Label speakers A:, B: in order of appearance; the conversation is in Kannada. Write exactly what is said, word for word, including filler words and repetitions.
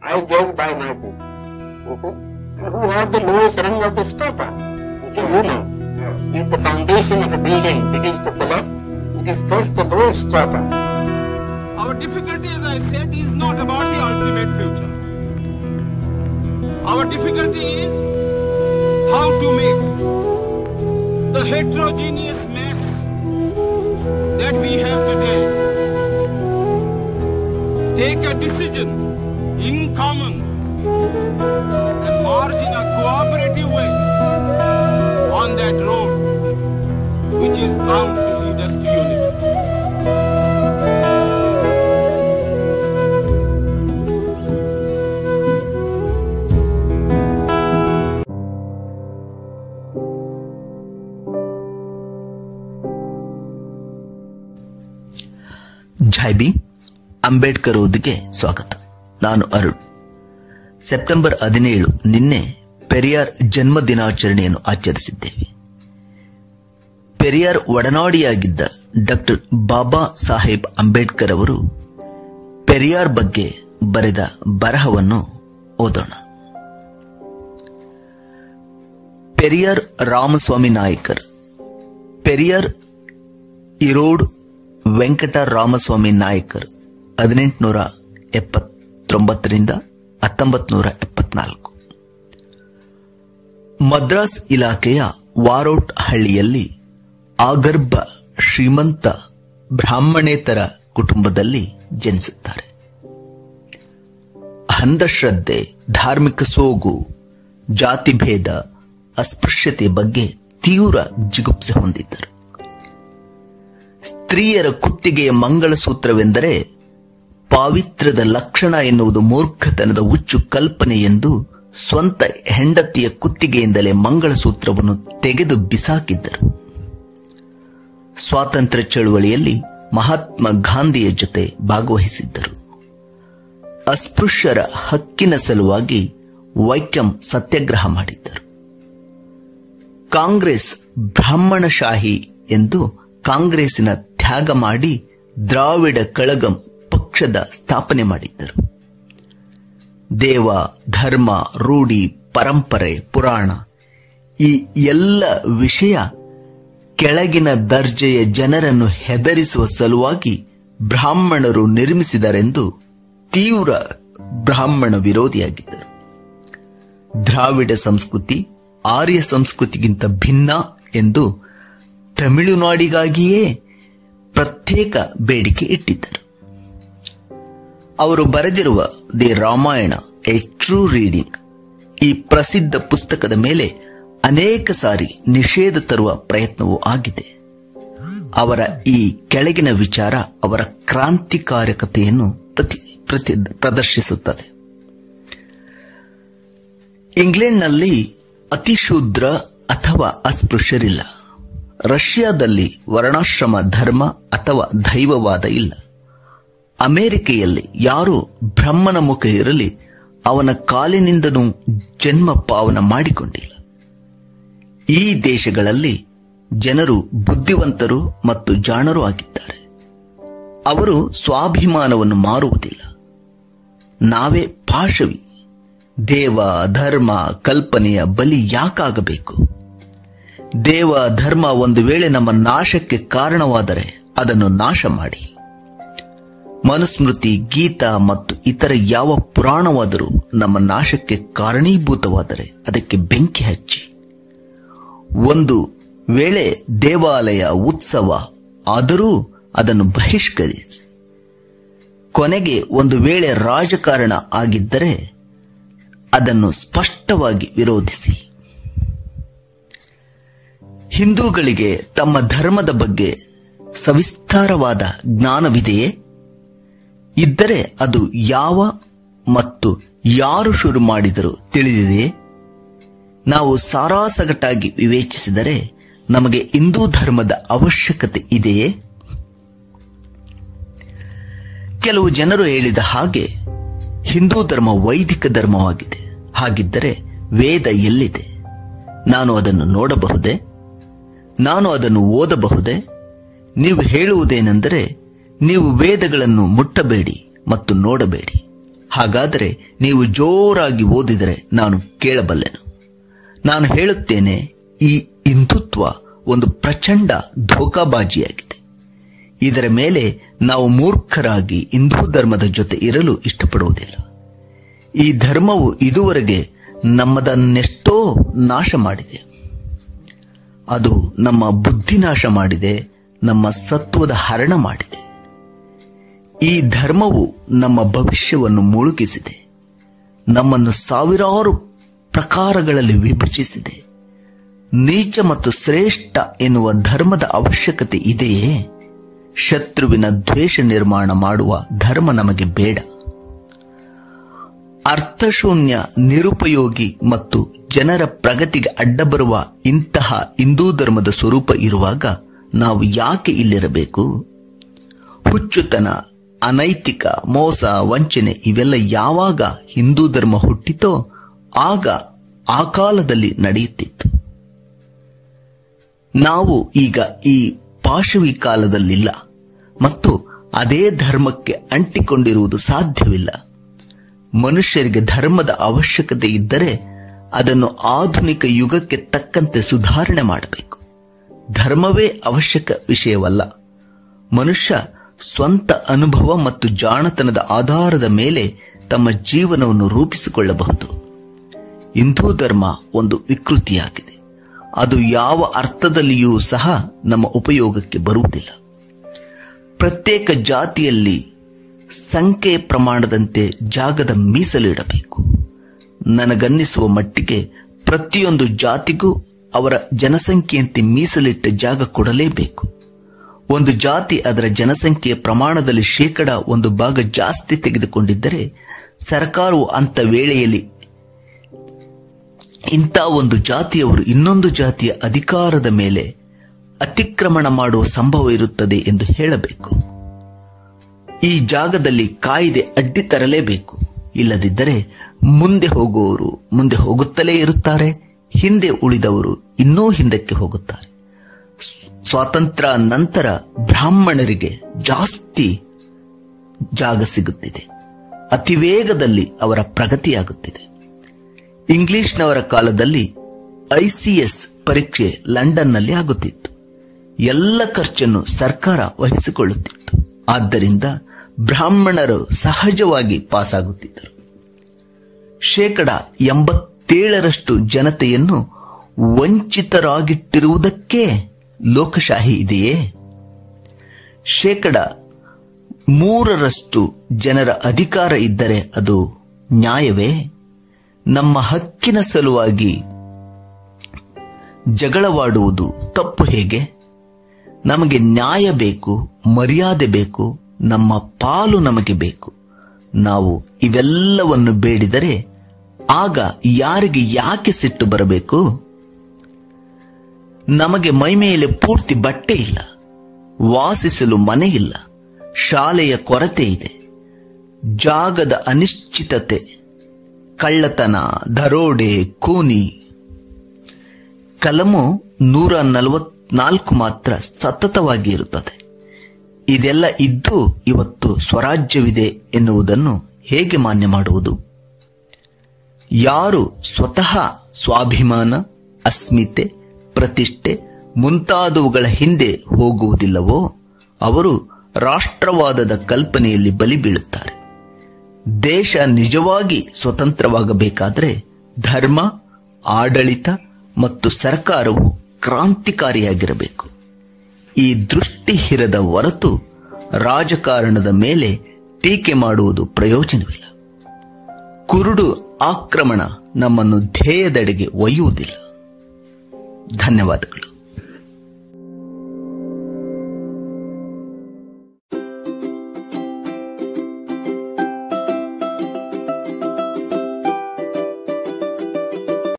A: I judge by my book. Okay? Who has the lowest rung of this paper? You see, you know, if the foundation of a building begins to collapse, it is first the lowest paper.
B: Our difficulty, as I said, is not about the ultimate future. Our difficulty is how to make the heterogeneous mess that we have today take a decision in common and march in a cooperative way on that road which is bound to lead us to unity.
C: ಝೈಬಿ Ambedkar ಓದಿಗೆ ಸ್ವಾಗತ. ನಾನು ಅರುಣ್. ಸೆಪ್ಟೆಂಬರ್ ಹದಿನೇಳು ನಿನ್ನೆ ಪೆರಿಯಾರ್ ಜನ್ಮ ದಿನಾಚರಣೆಯನ್ನು ಆಚರಿಸಿದ್ದೇವೆ. ಪೆರಿಯಾರ್ ಒಡನಾಡಿಯಾಗಿದ್ದ ಡಾಕ್ಟರ್ ಬಾಬಾ ಸಾಹೇಬ್ ಅಂಬೇಡ್ಕರ್ ಅವರು ಪೆರಿಯಾರ್ ಬಗ್ಗೆ ಬರೆದ ಬರಹವನ್ನು ಓದೋಣ. ಪೆರಿಯಾರ್ ರಾಮಸ್ವಾಮಿ ನಾಯ್ಕರ್. ಪೆರಿಯಾರ್ ಇರೋಡ್ ವೆಂಕಟ ರಾಮಸ್ವಾಮಿ ನಾಯ್ಕರ್ ಹದಿನೆಂಟುನೂರ ಎಪ್ಪತ್ತೊಂಬತ್ತರಿಂದ ಹತ್ತೊಂಬತ್ತು ನೂರ ಎಪ್ಪತ್ನಾಲ್ಕು. ಮದ್ರಾಸ್ ಇಲಾಖೆಯ ವಾರೋಟ್ ಹಳ್ಳಿಯಲ್ಲಿ ಆಗರ್ಭ ಶ್ರೀಮಂತ ಬ್ರಾಹ್ಮಣೇತರ ಕುಟುಂಬದಲ್ಲಿ ಜನಿಸುತ್ತಾರೆ. ಅಂಧಶ್ರದ್ಧೆ, ಧಾರ್ಮಿಕ ಸೋಗು, ಜಾತಿಭೇದ, ಅಸ್ಪೃಶ್ಯತೆ ಬಗ್ಗೆ ತೀವ್ರ ಜಿಗುಪ್ಸೆ ಹೊಂದಿದ್ದರು. ಸ್ತ್ರೀಯರ ಕುತ್ತಿಗೆಯ ಮಂಗಳಸೂತ್ರವೆಂದರೆ ಪಾವಿತ್ರ್ಯದ ಲಕ್ಷಣ ಎನ್ನುವುದು ಮೂರ್ಖತನದ ಹುಚ್ಚು ಕಲ್ಪನೆ ಎಂದು ಸ್ವಂತ ಹೆಂಡತಿಯ ಕುತ್ತಿಗೆಯಿಂದಲೇ ಮಂಗಳಸೂತ್ರವನ್ನು ತೆಗೆದು ಬಿಸಾಕಿದ್ದರು. ಸ್ವಾತಂತ್ರ್ಯ ಚಳುವಳಿಯಲ್ಲಿ ಮಹಾತ್ಮ ಗಾಂಧಿಯ ಜೊತೆ ಭಾಗವಹಿಸಿದ್ದರು. ಅಸ್ಪೃಶ್ಯರ ಹಕ್ಕಿನ ಸಲುವಾಗಿ ವೈಕಂ ಸತ್ಯಾಗ್ರಹ ಮಾಡಿದ್ದರು. ಕಾಂಗ್ರೆಸ್ ಬ್ರಾಹ್ಮಣಶಾಹಿ ಎಂದು ಕಾಂಗ್ರೆಸ್ಸಿನ ತ್ಯಾಗ ಮಾಡಿ ದ್ರಾವಿಡ ಕಳಗಂ ಪಕ್ಷದ ಸ್ಥಾಪನೆ ಮಾಡಿದ್ದರು. ದೇವ, ಧರ್ಮ, ರೂಢಿ, ಪರಂಪರೆ, ಪುರಾಣ ಈ ಎಲ್ಲ ವಿಷಯ ಕೆಳಗಿನ ದರ್ಜೆಯ ಜನರನ್ನು ಹೆದರಿಸುವ ಸಲುವಾಗಿ ಬ್ರಾಹ್ಮಣರು ನಿರ್ಮಿಸಿದರೆಂದು ತೀವ್ರ ಬ್ರಾಹ್ಮಣ ವಿರೋಧಿಯಾಗಿದ್ದರು. ದ್ರಾವಿಡ ಸಂಸ್ಕೃತಿ ಆರ್ಯ ಸಂಸ್ಕೃತಿಗಿಂತ ಭಿನ್ನ ಎಂದು ತಮಿಳುನಾಡಿಗಾಗಿಯೇ ಪ್ರತ್ಯೇಕ ಬೇಡಿಕೆ ಇಟ್ಟಿದ್ದರು. ಅವರು ಬರೆದಿರುವ the Ramayana a true reading ಈ ಪ್ರಸಿದ್ಧ ಪುಸ್ತಕದ ಮೇಲೆ ಅನೇಕ ಸಾರಿ ನಿಷೇಧ ತರುವ ಪ್ರಯತ್ನವೂ ಆಗಿದೆ. ಅವರ ಈ ಕೆಳಗಿನ ವಿಚಾರ ಅವರ ಕ್ರಾಂತಿಕಾರಕತೆಯನ್ನು ಪ್ರತಿ ಪ್ರತಿ ಪ್ರದರ್ಶಿಸುತ್ತದೆ. ಇಂಗ್ಲೆಂಡ್ನಲ್ಲಿ ಅತಿಶೂದ್ರ ಅಥವಾ ಅಸ್ಪೃಶ್ಯರಿಲ್ಲ. ರಷ್ಯಾದಲ್ಲಿ ವರ್ಣಾಶ್ರಮ ಧರ್ಮ ಅಥವಾ ದೈವವಾದ ಇಲ್ಲ. ಅಮೆರಿಕೆಯಲ್ಲಿ ಯಾರು ಬ್ರಹ್ಮನ ಮುಖ ಇರಲಿ ಅವನ ಕಾಲಿನಿಂದನೂ ಜನ್ಮ ಪಾವನ ಮಾಡಿಕೊಂಡಿಲ್ಲ. ಈ ದೇಶಗಳಲ್ಲಿ ಜನರು ಬುದ್ಧಿವಂತರು ಮತ್ತು ಜಾಣರು ಆಗಿದ್ದಾರೆ. ಅವರು ಸ್ವಾಭಿಮಾನವನ್ನು ಮಾರುವುದಿಲ್ಲ. ನಾವೇ ಪಾಶವಿ. ದೇವ, ಧರ್ಮ, ಕಲ್ಪನೆಯ ಬಲಿ ಯಾಕಾಗಬೇಕು? ದೇವ, ಧರ್ಮ ಒಂದು ವೇಳೆ ನಮ್ಮ ನಾಶಕ್ಕೆ ಕಾರಣವಾದರೆ ಅದನ್ನು ನಾಶ ಮಾಡಿ. ಮನುಸ್ಮೃತಿ, ಗೀತಾ ಮತ್ತು ಇತರ ಯಾವ ಪುರಾಣವಾದರೂ ನಮ್ಮ ನಾಶಕ್ಕೆ ಕಾರಣೀಭೂತವಾದರೆ ಅದಕ್ಕೆ ಬೆಂಕಿ ಹಚ್ಚಿ. ಒಂದು ವೇಳೆ ದೇವಾಲಯ ಉತ್ಸವ ಆದರೂ ಅದನ್ನು ಬಹಿಷ್ಕರಿಸಿ. ಕೊನೆಗೆ ಒಂದು ವೇಳೆ ರಾಜಕಾರಣ ಆಗಿದ್ದರೆ ಅದನ್ನು ಸ್ಪಷ್ಟವಾಗಿ ವಿರೋಧಿಸಿ. ಹಿಂದೂಗಳಿಗೆ ತಮ್ಮ ಧರ್ಮದ ಬಗ್ಗೆ ಸವಿಸ್ತಾರವಾದ ಜ್ಞಾನವಿದೆಯೇ? ಇದ್ದರೆ ಅದು ಯಾವ ಮತ್ತು ಯಾರು ಶುರು ಮಾಡಿದರೂ ತಿಳಿದಿದೆಯೇ? ನಾವು ಸಾರಾಸಗಟಾಗಿ ವಿವೇಚಿಸಿದರೆ ನಮಗೆ ಹಿಂದೂ ಧರ್ಮದ ಅವಶ್ಯಕತೆ ಇದೆಯೇ? ಕೆಲವು ಜನರು ಹೇಳಿದ ಹಾಗೆ ಹಿಂದೂ ಧರ್ಮ ವೈದಿಕ ಧರ್ಮವಾಗಿದೆ. ಹಾಗಿದ್ದರೆ ವೇದ ಎಲ್ಲಿದೆ? ನಾನು ಅದನ್ನು ನೋಡಬಹುದೇ? ನಾನು ಅದನ್ನು ಓದಬಹುದೇ? ನೀವು ಹೇಳುವುದೇನೆಂದರೆ ನೀವು ವೇದಗಳನ್ನು ಮುಟ್ಟಬೇಡಿ ಮತ್ತು ನೋಡಬೇಡಿ. ಹಾಗಾದರೆ ನೀವು ಜೋರಾಗಿ ಓದಿದರೆ ನಾನು ಕೇಳಬಲ್ಲೆನು. ನಾನು ಹೇಳುತ್ತೇನೆ, ಈ ಹಿಂದುತ್ವ ಒಂದು ಪ್ರಚಂಡ ಧೋಕಾಬಾಜಿಯಾಗಿದೆ. ಇದರ ಮೇಲೆ ನಾವು ಮೂರ್ಖರಾಗಿ ಹಿಂದೂ ಧರ್ಮದ ಜೊತೆ ಇರಲು ಇಷ್ಟಪಡುವುದಿಲ್ಲ. ಈ ಧರ್ಮವು ಇದುವರೆಗೆ ನಮ್ಮದನ್ನೆಷ್ಟೋ ನಾಶ ಮಾಡಿದೆ. ಅದು ನಮ್ಮ ಬುದ್ಧಿ ನಾಶ ಮಾಡಿದೆ, ನಮ್ಮ ಸತ್ವದ ಹರಣ ಮಾಡಿದೆ. ಈ ಧರ್ಮವು ನಮ್ಮ ಭವಿಷ್ಯವನ್ನು ಮುಳುಗಿಸಿದೆ, ನಮ್ಮನ್ನು ಸಾವಿರಾರು ಪ್ರಕಾರಗಳಲ್ಲಿ ವಿಭಜಿಸಿದೆ. ನೀಚ ಮತ್ತು ಶ್ರೇಷ್ಠ ಎನ್ನುವ ಧರ್ಮದ ಅವಶ್ಯಕತೆ ಇದೆಯೇ? ಶತ್ರುವಿನ ದ್ವೇಷ ನಿರ್ಮಾಣ ಮಾಡುವ ಧರ್ಮ ನಮಗೆ ಬೇಡ. ಅರ್ಥಶೂನ್ಯ, ನಿರುಪಯೋಗಿ ಮತ್ತು ಜನರ ಪ್ರಗತಿಗೆ ಅಡ್ಡಬರುವ ಇಂತಹ ಹಿಂದೂ ಧರ್ಮದ ಸ್ವರೂಪ ಇರುವಾಗ ನಾವು ಯಾಕೆ ಇಲ್ಲಿರಬೇಕು? ಹುಚ್ಚುತನ, ಅನೈತಿಕ, ಮೋಸ, ವಂಚನೆ ಇವೆಲ್ಲ ಯಾವಾಗ ಹಿಂದೂ ಧರ್ಮ ಹುಟ್ಟಿತೋ ಆಗ ಆ ಕಾಲದಲ್ಲಿ ನಡೆಯುತ್ತಿತ್ತು. ನಾವು ಈಗ ಈ ಪಾಶವಿ ಕಾಲದಲ್ಲಿಲ್ಲ ಮತ್ತು ಅದೇ ಧರ್ಮಕ್ಕೆ ಅಂಟಿಕೊಂಡಿರುವುದು ಸಾಧ್ಯವಿಲ್ಲ. ಮನುಷ್ಯರಿಗೆ ಧರ್ಮದ ಅವಶ್ಯಕತೆ ಇದ್ದರೆ ಅದನ್ನು ಆಧುನಿಕ ಯುಗಕ್ಕೆ ತಕ್ಕಂತೆ ಸುಧಾರಣೆ ಮಾಡಬೇಕು. ಧರ್ಮವೇ ಅವಶ್ಯಕ ವಿಷಯವಲ್ಲ. ಮನುಷ್ಯ ಸ್ವಂತ ಅನುಭವ ಮತ್ತು ಜಾಣತನದ ಆಧಾರದ ಮೇಲೆ ತಮ್ಮ ಜೀವನವನ್ನು ರೂಪಿಸಿಕೊಳ್ಳಬಹುದು. ಹಿಂದೂ ಧರ್ಮ ಒಂದು ವಿಕೃತಿಯಾಗಿದೆ. ಅದು ಯಾವ ಅರ್ಥದಲ್ಲಿಯೂ ಸಹ ನಮ್ಮ ಉಪಯೋಗಕ್ಕೆ ಬರುವುದಿಲ್ಲ. ಪ್ರತ್ಯೇಕ ಜಾತಿಯಲ್ಲಿ ಸಂಖ್ಯೆಯ ಪ್ರಮಾಣದಂತೆ ಜಾಗದ ಮೀಸಲಿಡಬೇಕು. ನನಗನ್ನಿಸುವ ಮಟ್ಟಿಗೆ ಪ್ರತಿಯೊಂದು ಜಾತಿಗೂ ಅವರ ಜನಸಂಖ್ಯೆಯಂತೆ ಮೀಸಲಿಟ್ಟ ಜಾಗ ಕೊಡಲೇಬೇಕು. ಒಂದು ಜಾತಿ ಅದರ ಜನಸಂಖ್ಯೆಯ ಪ್ರಮಾಣದಲ್ಲಿ ಶೇಕಡ ಒಂದು ಭಾಗ ಜಾಸ್ತಿ ತೆಗೆದುಕೊಂಡಿದ್ದರೆ ಸರ್ಕಾರವು ಅಂಥ ವೇಳೆಯಲ್ಲಿ ಇಂಥ ಒಂದು ಜಾತಿಯವರು ಇನ್ನೊಂದು ಜಾತಿಯ ಅಧಿಕಾರದ ಮೇಲೆ ಅತಿಕ್ರಮಣ ಮಾಡುವ ಸಂಭವ ಇರುತ್ತದೆ ಎಂದು ಹೇಳಬೇಕು. ಈ ಜಾಗದಲ್ಲಿ ಕಾಯ್ದೆ ಅಡ್ಡಿ ತರಲೇಬೇಕು. ಇಲ್ಲದಿದ್ದರೆ ಮುಂದೆ ಹೋಗುವವರು ಮುಂದೆ ಹೋಗುತ್ತಲೇ ಇರುತ್ತಾರೆ, ಹಿಂದೆ ಉಳಿದವರು ಇನ್ನೂ ಹಿಂದಕ್ಕೆ ಹೋಗುತ್ತಾರೆ. ಸ್ವಾತಂತ್ರ್ಯ ನಂತರ ಬ್ರಾಹ್ಮಣರಿಗೆ ಜಾಸ್ತಿ ಜಾಗ ಸಿಗುತ್ತಿದೆ. ಅತಿ ವೇಗದಲ್ಲಿ ಅವರ ಪ್ರಗತಿಯಾಗುತ್ತಿದೆ. ಇಂಗ್ಲಿಷ್ನವರ ಕಾಲದಲ್ಲಿ ಐಸಿಎಸ್ ಪರೀಕ್ಷೆ ಲಂಡನ್ನಲ್ಲಿ ಆಗುತ್ತಿತ್ತು. ಎಲ್ಲ ಖರ್ಚನ್ನು ಸರ್ಕಾರ ವಹಿಸಿಕೊಳ್ಳುತ್ತಿತ್ತು. ಆದ್ದರಿಂದ ಬ್ರಾಹ್ಮಣರು ಸಹಜವಾಗಿ ಪಾಸಾಗುತ್ತಿದ್ದರು. ಶೇಕಡ ಎಂಬತ್ತೇಳರಷ್ಟು ಜನತೆಯನ್ನು ವಂಚಿತರಾಗಿಟ್ಟಿರುವುದಕ್ಕೆ ಲೋಕಶಾಹಿ ಇದೆಯೇ? ಶೇಕಡ ಮೂರರಷ್ಟು ಜನರ ಅಧಿಕಾರ ಇದ್ದರೆ ಅದು ನ್ಯಾಯವೇ? ನಮ್ಮ ಹಕ್ಕಿನ ಸಲುವಾಗಿ ಜಗಳವಾಡುವುದು ತಪ್ಪು ಹೇಗೆ? ನಮಗೆ ನ್ಯಾಯ ಬೇಕು, ಮರ್ಯಾದೆ ಬೇಕು, ನಮ್ಮ ಪಾಲು ನಮಗೆ ಬೇಕು. ನಾವು ಇವೆಲ್ಲವನ್ನು ಬೇಡಿದರೆ ಆಗ ಯಾರಿಗೆ ಯಾಕೆ ಸಿಟ್ಟು ಬರಬೇಕು? ನಮಗೆ ಮೈಮೇಲೆ ಪೂರ್ತಿ ಬಟ್ಟೆ ಇಲ್ಲ, ವಾಸಿಸಲು ಮನೆ ಇಲ್ಲ, ಶಾಲೆಯ ಕೊರತೆ ಇದೆ, ಜಾಗದ ಅನಿಶ್ಚಿತತೆ, ಕಳ್ಳತನ, ದರೋಡೆ, ಕೂನಿ. ಕಲಮು ನೂರ ನಲವತ್ನಾಲ್ಕು ಮಾತ್ರ ಸತತವಾಗಿ ಇರುತ್ತದೆ. ಇದೆಲ್ಲ ಇದ್ದು ಇವತ್ತು ಸ್ವರಾಜ್ಯವಿದೆ ಎನ್ನುವುದನ್ನು ಹೇಗೆ ಮಾನ್ಯ ಮಾಡುವುದು? ಯಾರು ಸ್ವತಃ ಸ್ವಾಭಿಮಾನ, ಅಸ್ಮಿತೆ, ಪ್ರತಿಷ್ಠೆ ಮುಂತಾದವುಗಳ ಹಿಂದೆ ಹೋಗುವುದಿಲ್ಲವೋ ಅವರು ರಾಷ್ಟ್ರವಾದದ ಕಲ್ಪನೆಯಲ್ಲಿ ಬಲಿ ಬೀಳುತ್ತಾರೆ. ದೇಶ ನಿಜವಾಗಿ ಸ್ವತಂತ್ರವಾಗಬೇಕಾದರೆ ಧರ್ಮ, ಆಡಳಿತ ಮತ್ತು ಸರ್ಕಾರವು ಕ್ರಾಂತಿಕಾರಿಯಾಗಿರಬೇಕು. ಈ ದೃಷ್ಟಿ ಹಿರದ ಹೊರತು ರಾಜಕಾರಣದ ಮೇಲೆ ಟೀಕೆ ಮಾಡುವುದು ಪ್ರಯೋಜನವಿಲ್ಲ. ಕುರುಡು ಆಕ್ರಮಣ ನಮ್ಮನ್ನು ಧ್ಯೇಯದೆಡೆಗೆ ಒಯ್ಯುವುದಿಲ್ಲ. ಧನ್ಯವಾದಗಳು.